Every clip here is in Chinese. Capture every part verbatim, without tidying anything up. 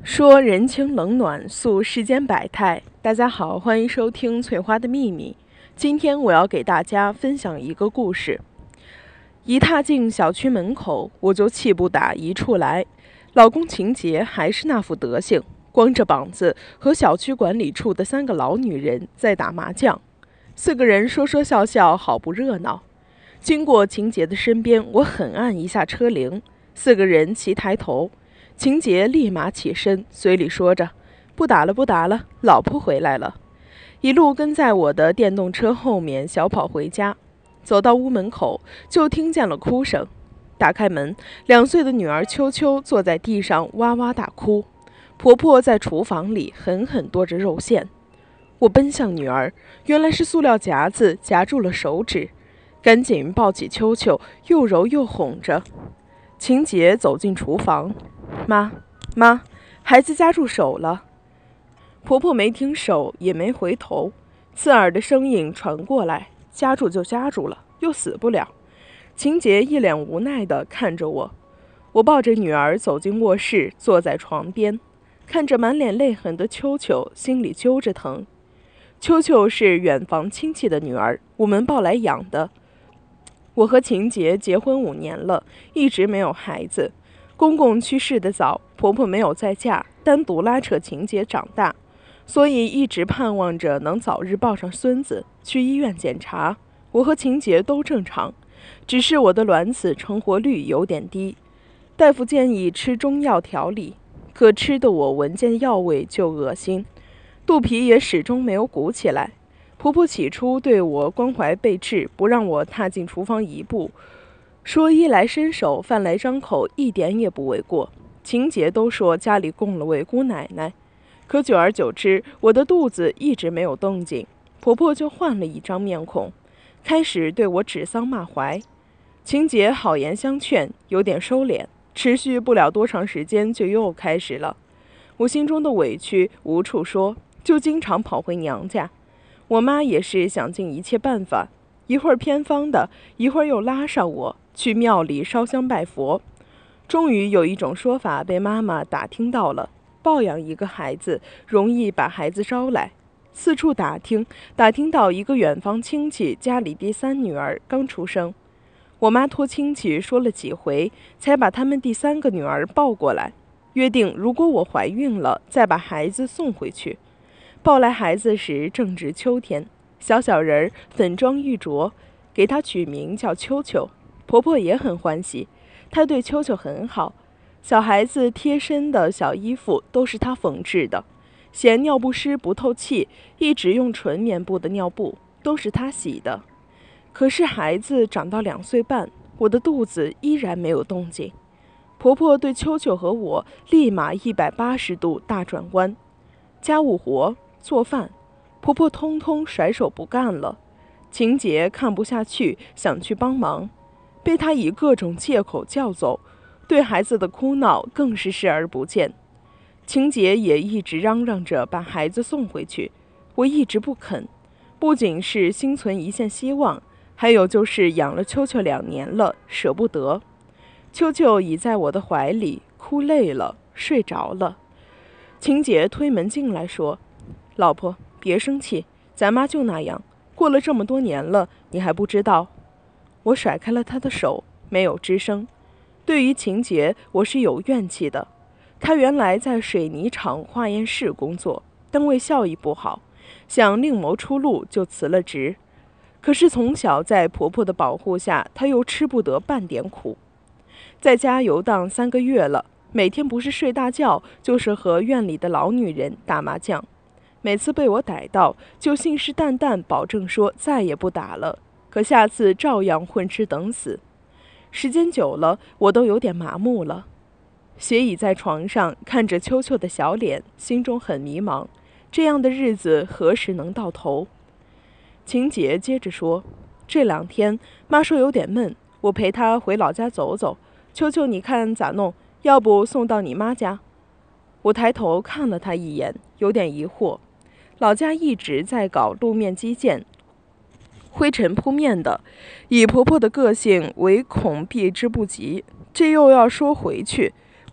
说人情冷暖，诉世间百态。大家好，欢迎收听《翠花的秘密》。今天我要给大家分享一个故事。一踏进小区门口，我就气不打一处来。老公秦杰还是那副德行，光着膀子和小区管理处的三个老女人在打麻将，四个人说说笑笑，好不热闹。经过秦杰的身边，我狠按一下车铃，四个人齐抬头。秦杰立马起身，嘴里说着：“不打了，不打了，老婆回来了。”一路跟在我的电动车后面小跑回家。走到屋门口，就听见了哭声。打开门，两岁的女儿秋秋坐在地上哇哇大哭，婆婆在厨房里狠狠剁着肉馅。我奔向女儿，原来是塑料夹子夹住了手指，赶紧抱起秋秋，又揉又哄着。秦杰走进厨房，妈妈，孩子夹住手了。婆婆没停手，也没回头，刺耳的声音传过来：“夹住就夹住了，又死不了。”秦杰一脸无奈地看着我。我抱着女儿走进卧室，坐在床边，看着满脸泪痕的秋秋，心里揪着疼。秋秋是远房亲戚的女儿，我们抱来养的。我和秦杰结婚五年了，一直没有孩子。公公去世的早，婆婆没有再嫁，单独拉扯秦杰长大，所以一直盼望着能早日抱上孙子。去医院检查，我和秦杰都正常，只是我的卵子成活率有点低。大夫建议吃中药调理，可吃的我闻见药味就恶心，肚皮也始终没有鼓起来。婆婆起初对我关怀备至，不让我踏进厨房一步，说衣来伸手，饭来张口，一点也不为过。秦杰都说家里供了位姑奶奶，可久而久之，我的肚子一直没有动静，婆婆就换了一张面孔，开始对我指桑骂槐。秦杰好言相劝，有点收敛，持续不了多长时间就又开始了。我心中的委屈无处说，就经常跑回娘家。我妈也是想尽一切办法，一会儿偏方的，一会儿又拉上我去庙里烧香拜佛。终于有一种说法被妈妈打听到了，抱养一个孩子容易把孩子招来。四处打听，打听到一个远房亲戚家里第三女儿刚出生。我妈托亲戚说了几回，才把他们第三个女儿抱过来，约定如果我怀孕了，再把孩子送回去。抱来孩子时正值秋天，小小人儿粉妆玉琢，给他取名叫秋秋。婆婆也很欢喜，她对秋秋很好，小孩子贴身的小衣服都是她缝制的，嫌尿不湿不透气，一直用纯棉布的尿布，都是她洗的。可是孩子长到两岁半，我的肚子依然没有动静。婆婆对秋秋和我立马一百八十度大转弯，家务活做饭，婆婆通通甩手不干了。秦杰看不下去，想去帮忙，被她以各种借口叫走，对孩子的哭闹更是视而不见。秦杰也一直嚷嚷着把孩子送回去，我一直不肯，不仅是心存一线希望，还有就是养了秋秋两年了，舍不得。秋秋倚在我的怀里，哭累了，睡着了。秦杰推门进来说：“老婆，别生气，咱妈就那样，过了这么多年了，你还不知道？”我甩开了他的手，没有吱声。对于秦杰，我是有怨气的。他原来在水泥厂化验室工作，单位效益不好，想另谋出路，就辞了职。可是从小在婆婆的保护下，他又吃不得半点苦，在家游荡三个月了，每天不是睡大觉，就是和院里的老女人打麻将。每次被我逮到，就信誓旦旦保证说再也不打了，可下次照样混吃等死。时间久了，我都有点麻木了。斜倚在床上，看着秋秋的小脸，心中很迷茫，这样的日子何时能到头？秦杰接着说：“这两天妈说有点闷，我陪她回老家走走，秋秋你看咋弄？要不送到你妈家？”我抬头看了她一眼，有点疑惑。老家一直在搞路面基建，灰尘扑面的，以婆婆的个性，唯恐避之不及。这又要说回去，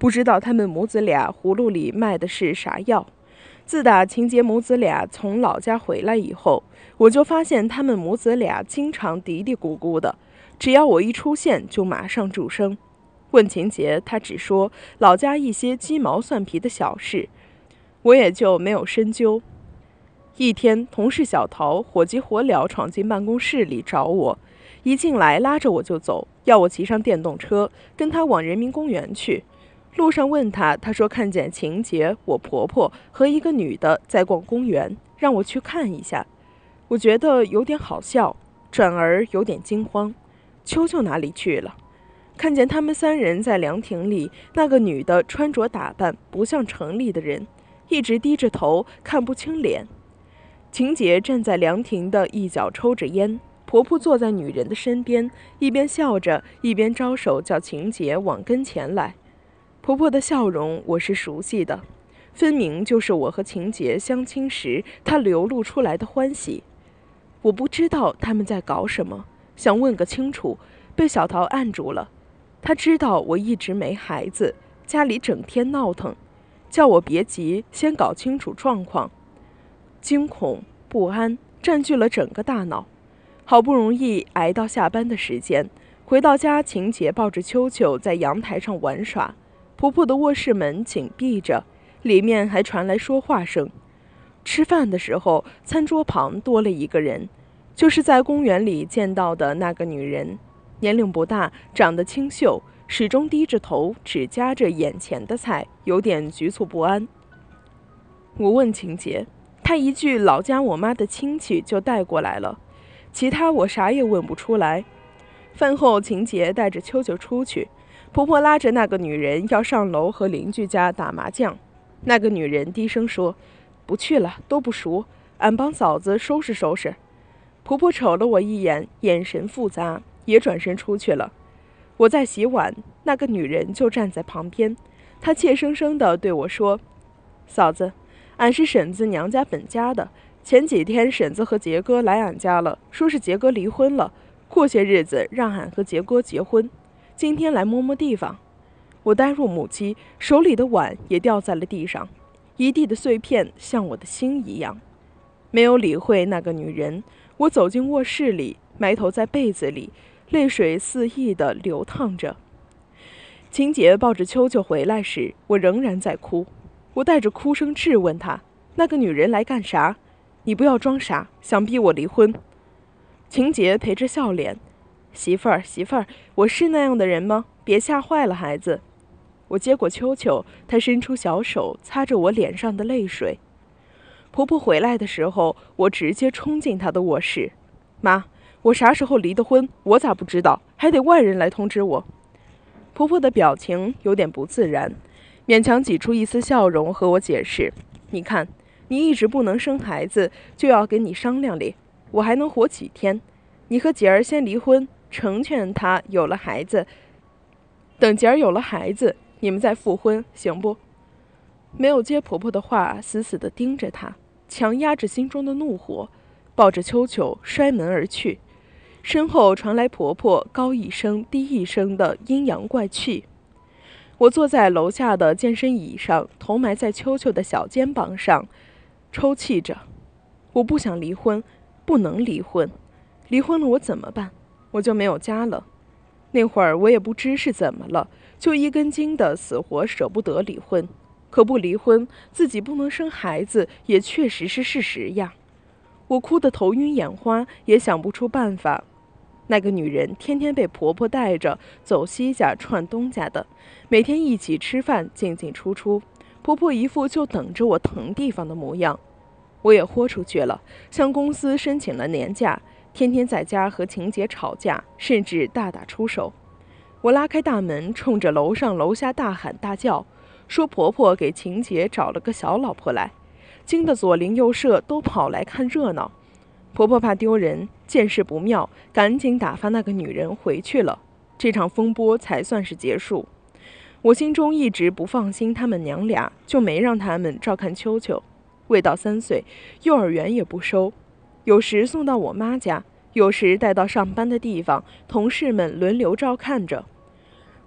不知道他们母子俩葫芦里卖的是啥药。自打秦杰母子俩从老家回来以后，我就发现他们母子俩经常嘀嘀咕咕的，只要我一出现就马上住声。问秦杰，他只说老家一些鸡毛蒜皮的小事，我也就没有深究。一天，同事小陶火急火燎闯进办公室里找我，一进来拉着我就走，要我骑上电动车跟他往人民公园去。路上问他，他说看见秦杰、我婆婆和一个女的在逛公园，让我去看一下。我觉得有点好笑，转而有点惊慌。秋秋哪里去了？看见他们三人在凉亭里，那个女的穿着打扮不像城里的人，一直低着头，看不清脸。秦杰站在凉亭的一角抽着烟，婆婆坐在女人的身边，一边笑着，一边招手叫秦杰往跟前来。婆婆的笑容我是熟悉的，分明就是我和秦杰相亲时她流露出来的欢喜。我不知道他们在搞什么，想问个清楚，被小桃按住了。她知道我一直没孩子，家里整天闹腾，叫我别急，先搞清楚状况。惊恐不安占据了整个大脑，好不容易挨到下班的时间，回到家，秦杰抱着秋秋在阳台上玩耍，婆婆的卧室门紧闭着，里面还传来说话声。吃饭的时候，餐桌旁多了一个人，就是在公园里见到的那个女人，年龄不大，长得清秀，始终低着头，只夹着眼前的菜，有点局促不安。我问秦杰，他一句老家我妈的亲戚就带过来了，其他我啥也问不出来。饭后，秦杰带着秋秋出去，婆婆拉着那个女人要上楼和邻居家打麻将。那个女人低声说，不去了，都不熟，俺帮嫂子收拾收拾。婆婆瞅了我一眼，眼神复杂，也转身出去了。我在洗碗，那个女人就站在旁边，她怯生生地对我说，嫂子，俺是婶子娘家本家的，前几天婶子和杰哥来俺家了，说是杰哥离婚了，过些日子让俺和杰哥结婚，今天来摸摸地方。我呆若木鸡，手里的碗也掉在了地上，一地的碎片像我的心一样。没有理会那个女人，我走进卧室里，埋头在被子里，泪水肆意地流淌着。秦杰抱着秋秋回来时，我仍然在哭。我带着哭声质问他，那个女人来干啥？你不要装傻，想逼我离婚。秦杰陪着笑脸，媳妇儿媳妇儿，我是那样的人吗？别吓坏了孩子。我接过秋秋，她伸出小手擦着我脸上的泪水。婆婆回来的时候，我直接冲进她的卧室。妈，我啥时候离的婚？我咋不知道？还得外人来通知我。婆婆的表情有点不自然，勉强挤出一丝笑容和我解释，你看，你一直不能生孩子，就要跟你商量哩，我还能活几天？你和姐儿先离婚，成全他有了孩子，等姐儿有了孩子，你们再复婚，行不？没有接婆婆的话，死死地盯着她，强压着心中的怒火，抱着秋秋摔门而去。身后传来婆婆高一声低一声的阴阳怪气。我坐在楼下的健身椅上，头埋在秋秋的小肩膀上，抽泣着。我不想离婚，不能离婚，离婚了我怎么办？我就没有家了。那会儿我也不知是怎么了，就一根筋的死活舍不得离婚。可不离婚，自己不能生孩子，也确实是事实呀。我哭得头晕眼花，也想不出办法。那个女人天天被婆婆带着走西家串东家的，每天一起吃饭，进进出出，婆婆一副就等着我腾地方的模样。我也豁出去了，向公司申请了年假，天天在家和秦姐吵架，甚至大打出手。我拉开大门，冲着楼上楼下大喊大叫，说婆婆给秦姐找了个小老婆来，惊得左邻右舍都跑来看热闹。婆婆怕丢人，见势不妙，赶紧打发那个女人回去了。这场风波才算是结束。我心中一直不放心他们娘俩，就没让他们照看秋秋。未到三岁，幼儿园也不收，有时送到我妈家，有时带到上班的地方，同事们轮流照看着。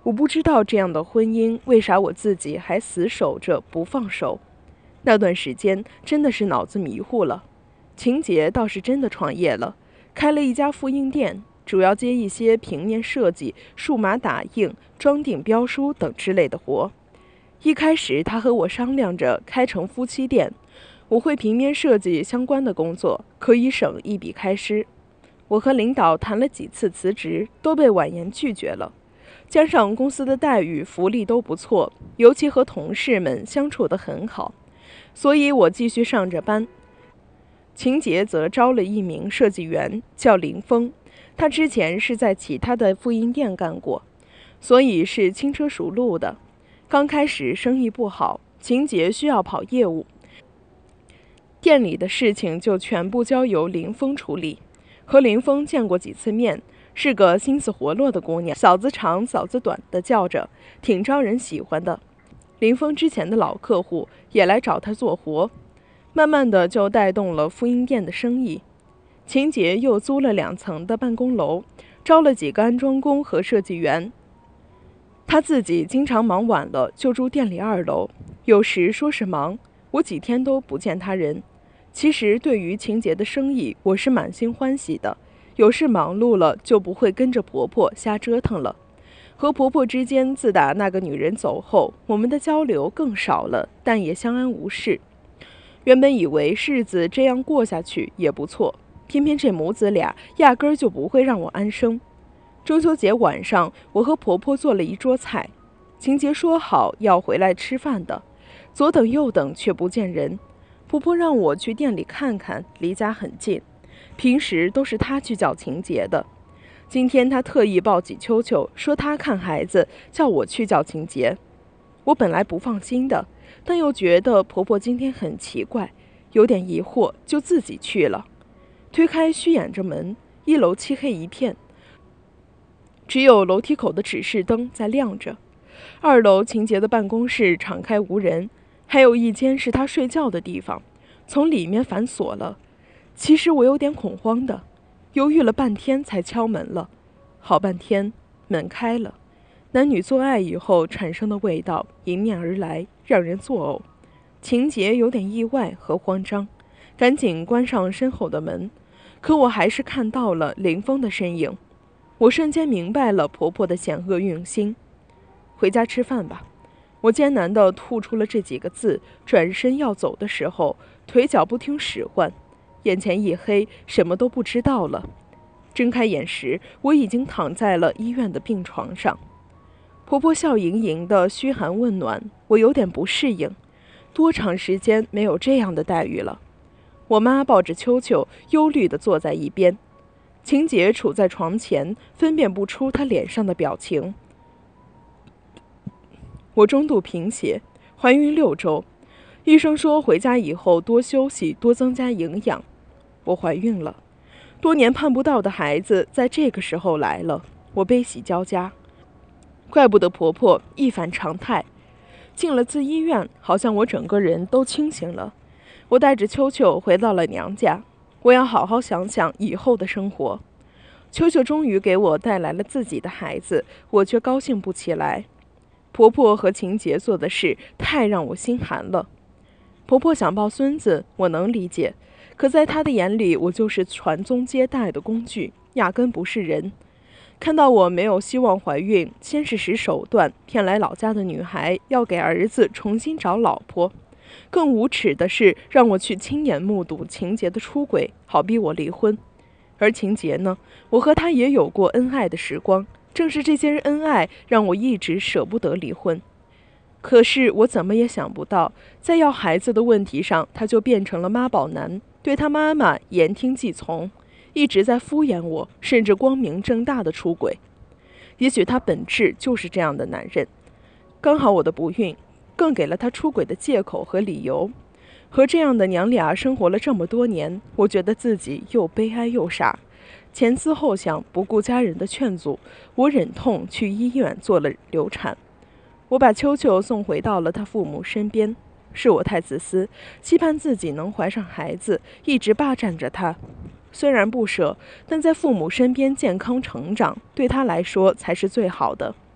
我不知道这样的婚姻为啥我自己还死守着不放手。那段时间真的是脑子迷糊了。秦杰倒是真的创业了，开了一家复印店，主要接一些平面设计、数码打印、装订标书等之类的活。一开始他和我商量着开成夫妻店，我会平面设计相关的工作，可以省一笔开支。我和领导谈了几次辞职，都被婉言拒绝了。加上公司的待遇、福利都不错，尤其和同事们相处得很好，所以我继续上着班。秦杰则招了一名设计员，叫林峰，他之前是在其他的复印店干过，所以是轻车熟路的。刚开始生意不好，秦杰需要跑业务，店里的事情就全部交由林峰处理。和林峰见过几次面，是个心思活络的姑娘，嫂子长嫂子短的叫着，挺招人喜欢的。林峰之前的老客户也来找他做活，慢慢的就带动了复印店的生意。秦杰又租了两层的办公楼，招了几个安装工和设计员。他自己经常忙晚了就住店里二楼，有时说是忙，我几天都不见他人。其实对于秦杰的生意，我是满心欢喜的。有事忙碌了，就不会跟着婆婆瞎折腾了。和婆婆之间，自打那个女人走后，我们的交流更少了，但也相安无事。原本以为日子这样过下去也不错，偏偏这母子俩压根儿就不会让我安生。中秋节晚上，我和婆婆做了一桌菜，秦杰说好要回来吃饭的，左等右等却不见人。婆婆让我去店里看看，离家很近，平时都是她去叫秦杰的。今天她特意抱起秋秋，说她看孩子，叫我去叫秦杰。我本来不放心的，但又觉得婆婆今天很奇怪，有点疑惑，就自己去了。推开虚掩着门，一楼漆黑一片，只有楼梯口的指示灯在亮着。二楼秦杰的办公室敞开无人，还有一间是他睡觉的地方，从里面反锁了。其实我有点恐慌的，犹豫了半天才敲门了。好半天，门开了，男女做爱以后产生的味道迎面而来，让人作呕。秦杰有点意外和慌张，赶紧关上身后的门，可我还是看到了林峰的身影。我瞬间明白了婆婆的险恶用心。回家吃饭吧。我艰难地吐出了这几个字，转身要走的时候，腿脚不听使唤，眼前一黑，什么都不知道了。睁开眼时，我已经躺在了医院的病床上。婆婆笑盈盈的嘘寒问暖，我有点不适应，多长时间没有这样的待遇了。我妈抱着秋秋，忧虑地坐在一边。秦杰处在床前，分辨不出她脸上的表情。我中度贫血，怀孕六周，医生说回家以后多休息，多增加营养。我怀孕了，多年盼不到的孩子在这个时候来了，我悲喜交加。怪不得婆婆一反常态。进了自医院，好像我整个人都清醒了。我带着秋秋回到了娘家，我要好好想想以后的生活。秋秋终于给我带来了自己的孩子，我却高兴不起来。婆婆和秦杰做的事太让我心寒了。婆婆想抱孙子，我能理解，可在她的眼里，我就是传宗接代的工具，压根不是人。看到我没有希望怀孕，先是使手段骗来老家的女孩，要给儿子重新找老婆。更无耻的是，让我去亲眼目睹秦杰的出轨，好逼我离婚。而秦杰呢，我和他也有过恩爱的时光，正是这些恩爱让我一直舍不得离婚。可是我怎么也想不到，在要孩子的问题上，他就变成了妈宝男，对他妈妈言听计从，一直在敷衍我，甚至光明正大的出轨。也许他本质就是这样的男人，刚好我的不孕更给了他出轨的借口和理由。和这样的娘俩生活了这么多年，我觉得自己又悲哀又傻。前思后想，不顾家人的劝阻，我忍痛去医院做了流产。我把秋秋送回到了他父母身边，是我太自私，期盼自己能怀上孩子，一直霸占着他。虽然不舍，但在父母身边健康成长，对他来说才是最好的。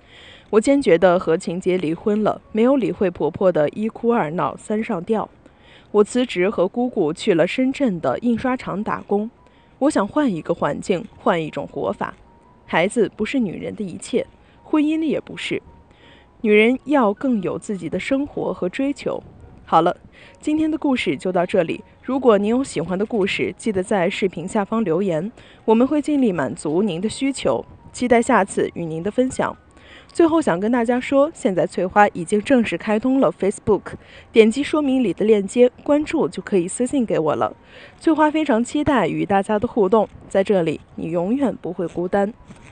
我坚决地和秦杰离婚了，没有理会婆婆的一哭二闹三上吊。我辞职和姑姑去了深圳的印刷厂打工。我想换一个环境，换一种活法。孩子不是女人的一切，婚姻也不是。女人要更有自己的生活和追求。好了，今天的故事就到这里。如果您有喜欢的故事，记得在视频下方留言，我们会尽力满足您的需求。期待下次与您的分享。最后想跟大家说，现在翠花已经正式开通了 Facebook， 点击说明里的链接关注就可以私信给我了。翠花非常期待与大家的互动，在这里你永远不会孤单。